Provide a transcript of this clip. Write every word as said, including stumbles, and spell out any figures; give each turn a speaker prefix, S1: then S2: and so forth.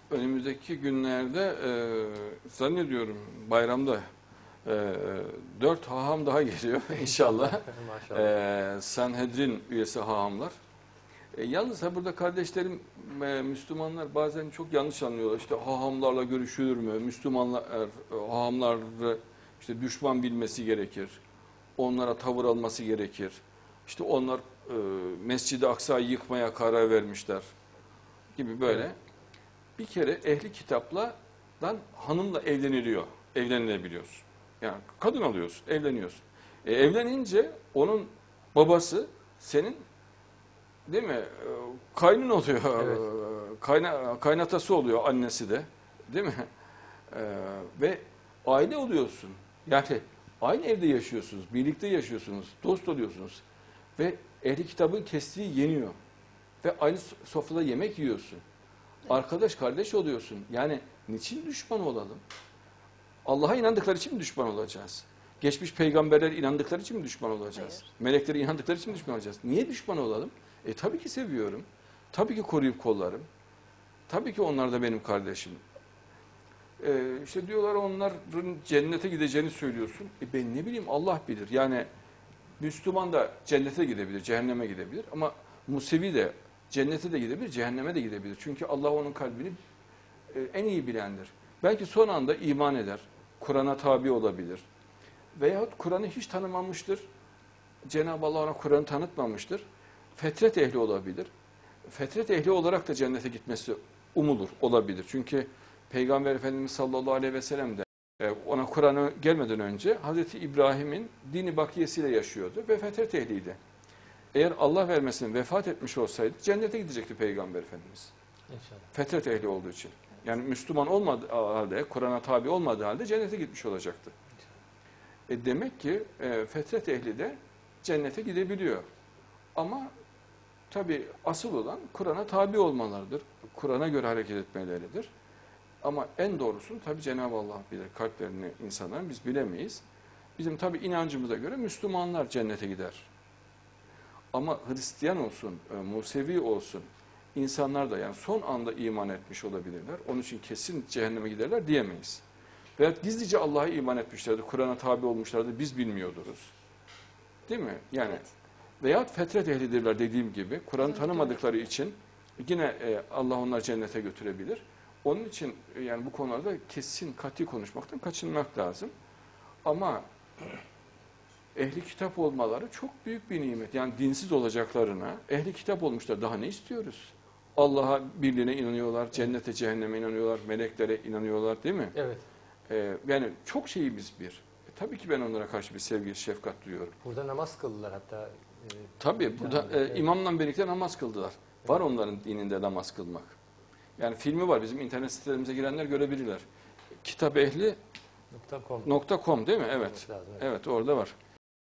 S1: önümüzdeki günlerde e, zannediyorum bayramda e, dört haham daha geliyor inşallah.
S2: Maşallah.
S1: E, Sanhedrin üyesi hahamlar. E, yalnız ha burada kardeşlerim e, Müslümanlar bazen çok yanlış anlıyorlar. İşte hahamlarla görüşülür mü? Müslümanlar e, hahamları işte düşman bilmesi gerekir. Onlara tavır alması gerekir. İşte onlar e, Mescid-i Aksa'yı yıkmaya karar vermişler gibi böyle.
S2: Evet.
S1: Bir kere ehli kitaplardan hanımla evleniliyor. Evlenilebiliyorsun. Yani kadın alıyorsun, evleniyorsun. E, evlenince onun babası senin değil mi? E, kaynın oluyor.
S2: Evet.
S1: Kayna, kaynatası oluyor annesi de. Değil mi? E, ve aile oluyorsun. Yani aynı evde yaşıyorsunuz, birlikte yaşıyorsunuz, dost oluyorsunuz. Ve ehli kitabın kestiği yeniyor. Ve aynı sofrada yemek yiyorsun. Arkadaş, kardeş oluyorsun. Yani niçin düşman olalım? Allah'a inandıkları için mi düşman olacağız? Geçmiş peygamberler inandıkları için mi düşman olacağız?
S3: Hayır.
S1: Melekleri inandıkları için mi düşman olacağız? Niye düşman olalım? E tabii ki seviyorum. Tabii ki koruyup kollarım. Tabii ki onlar da benim kardeşim. E, işte diyorlar onların cennete gideceğini söylüyorsun. E ben ne bileyim Allah bilir. Yani Müslüman da cennete gidebilir, cehenneme gidebilir. Ama Musevi de cennete de gidebilir, cehenneme de gidebilir. Çünkü Allah onun kalbini e, en iyi bilendir. Belki son anda iman eder, Kur'an'a tabi olabilir. Veyahut Kur'an'ı hiç tanımamıştır. Cenab-ı Allah ona Kur'an'ı tanıtmamıştır. Fetret ehli olabilir. Fetret ehli olarak da cennete gitmesi umulur, olabilir. Çünkü Peygamber Efendimiz sallallahu aleyhi ve sellem de e, ona Kur'an'ı gelmeden önce Hazreti İbrahim'in dini bakiyesiyle yaşıyordu ve fetret ehliydi. Eğer Allah vermesin vefat etmiş olsaydı cennete gidecekti Peygamber Efendimiz.
S2: İnşallah.
S1: Fetret ehli olduğu için. Yani Müslüman olmadığı halde, Kur'an'a tabi olmadığı halde cennete gitmiş olacaktı. E demek ki e, fetret ehli de cennete gidebiliyor. Ama tabi asıl olan Kur'an'a tabi olmalarıdır. Kur'an'a göre hareket etmeleridir. Ama en doğrusunu tabi Cenab-ı Allah bilir. Kalplerini insanların biz bilemeyiz. Bizim tabi inancımıza göre Müslümanlar cennete gider. Ama Hristiyan olsun, e, Musevi olsun, insanlar da yani son anda iman etmiş olabilirler. Onun için kesin cehenneme giderler diyemeyiz. Veya gizlice Allah'a iman etmişlerdi, Kur'an'a tabi olmuşlardı, biz bilmiyorduruz. Değil mi? Yani
S3: Evet.
S1: veyahut fetret ehlidirler dediğim gibi. Kur'an'ı
S3: Evet,
S1: tanımadıkları için yine e, Allah onları cennete götürebilir. Onun için e, yani bu konularda kesin, kat'i konuşmaktan kaçınmak lazım. Ama ehli kitap olmaları çok büyük bir nimet. Yani dinsiz olacaklarına ehli kitap olmuşlar. Daha ne istiyoruz? Allah'a birliğine inanıyorlar, cennete, cehenneme inanıyorlar, meleklere inanıyorlar değil mi?
S2: Evet.
S1: Ee, yani çok şeyimiz bir. E, tabii ki ben onlara karşı bir sevgi, şefkat duyuyorum.
S2: Burada namaz kıldılar hatta. E,
S1: Tabii burada e,
S2: evet.
S1: imamla birlikte namaz kıldılar. Var onların dininde namaz kılmak. Yani filmi var, bizim internet sitelerimize girenler görebilirler. kitap ehli
S2: nokta com
S1: nokta com değil mi? Evet.
S2: Lazım, evet.
S1: Evet, orada var.